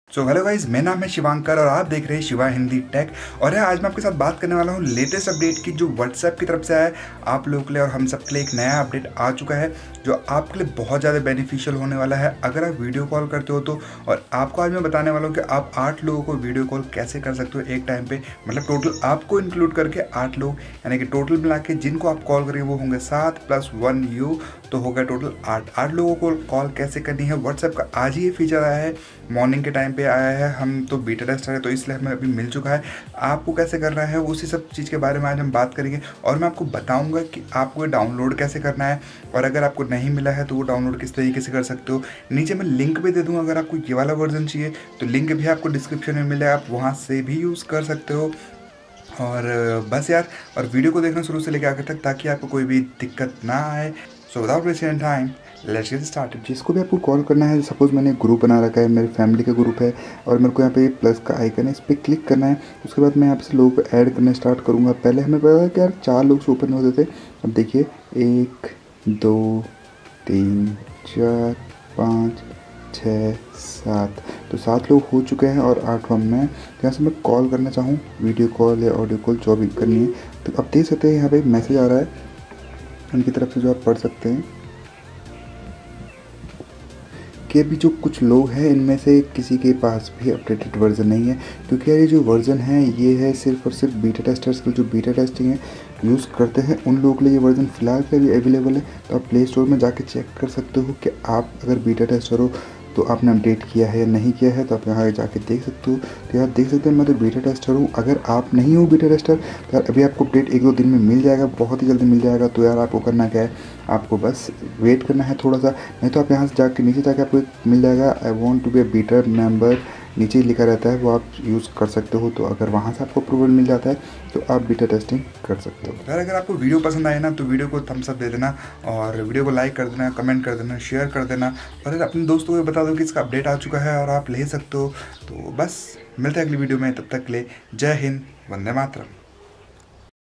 So hello guys, मेरा नाम है शिवांकर और आप देख रहे हैं शिवा हिंदी टेक। और आज मैं आपके साथ बात करने वाला हूँ लेटेस्ट अपडेट की, जो व्हाट्सएप की तरफ से आया है आप लोगों के लिए और हम सब के लिए। एक नया अपडेट आ चुका है जो आपके लिए बहुत ज़्यादा बेनिफिशियल होने वाला है अगर आप वीडियो कॉल करते हो तो। और आपको आज मैं बताने वाला हूँ कि आप 8 लोगों को वीडियो कॉल कैसे कर सकते हो एक टाइम पे। मतलब टोटल आपको इंक्लूड करके 8 लोग, यानी कि टोटल मिला के जिनको आप कॉल करेंगे वो होंगे 7 + 1 यू, तो होगा टोटल 8 लोगों को कॉल कैसे करनी है। व्हाट्सएप का आज ही ये फीचर आया है, मॉर्निंग के टाइम पे आया है। हम तो बीटा टेस्टर है तो इसलिए हमें अभी मिल चुका है। आपको कैसे करना है उसी सब चीज़ के बारे में आज हम बात करेंगे और मैं आपको बताऊंगा कि आपको डाउनलोड कैसे करना है, और अगर आपको नहीं मिला है तो वो डाउनलोड किस तरीके से कर सकते हो। नीचे मैं लिंक भी दे दूँगा, अगर आपको ये वाला वर्जन चाहिए तो लिंक भी आपको डिस्क्रिप्शन में मिलेगा, आप वहाँ से भी यूज़ कर सकते हो। और बस यार, और वीडियो को देखना शुरू से लेकर आखिर तक ताकि आपको कोई भी दिक्कत ना आए। So without wasting time let's get started. जिसको भी आपको कॉल करना है, सपोज मैंने ग्रुप बना रखा है, मेरे फैमिली का ग्रुप है और मेरे को यहाँ पे प्लस का आइकन है, इस पर क्लिक करना है। उसके बाद मैं यहाँ से लोगों को ऐड करना स्टार्ट करूँगा। पहले हमें पता था कि यार 4 लोग से ऊपर नहीं होते थे। अब देखिए 1 2 3 4 5 6 7, तो 7 लोग हो चुके हैं और 8वां मैं। यहाँ से मैं कॉल करना चाहूँ, वीडियो कॉल या ऑडियो कॉल जो भी करनी है, तो अब देख सकते हैं यहाँ पे मैसेज आ रहा है उनकी तरफ से जो आप पढ़ सकते हैं कि अभी जो कुछ लोग हैं इनमें से किसी के पास भी अपडेटेड वर्जन नहीं है, क्योंकि यार ये जो वर्जन है ये है सिर्फ और सिर्फ बीटा टेस्टर्स के, जो बीटा टेस्टिंग है यूज़ करते हैं उन लोगों के लिए ये वर्जन फ़िलहाल के लिए अवेलेबल है। तो आप प्ले स्टोर में जाके चेक कर सकते हो कि आप अगर बीटा टेस्टर हो तो आपने अपडेट किया है या नहीं किया है, तो आप यहाँ जाके देख सकते हो। तो यार देख सकते हैं मैं तो बीटा टेस्टर हूँ। अगर आप नहीं हो बीटा टेस्टर तो यार अभी आपको अपडेट 1-2 दिन में मिल जाएगा, बहुत ही जल्दी मिल जाएगा। तो यार आपको करना क्या है, आपको बस वेट करना है थोड़ा सा, नहीं तो आप यहाँ से जाके नीचे जाके आपको मिल जाएगा I want to be a beta member, नीचे लिखा रहता है, वो आप यूज़ कर सकते हो। तो अगर वहाँ से आपको अप्रूवल मिल जाता है तो आप बीटा टेस्टिंग कर सकते हो। यार अगर आपको वीडियो पसंद आए ना तो वीडियो को थम्स अप दे देना और वीडियो को लाइक कर देना, कमेंट कर देना, शेयर कर देना, और यार अपने दोस्तों को बता दो कि इसका अपडेट आ चुका है और आप ले सकते हो। तो बस मिलते हैं अगली वीडियो में, तब तक के लिए जय हिंद, वंदे मातरम।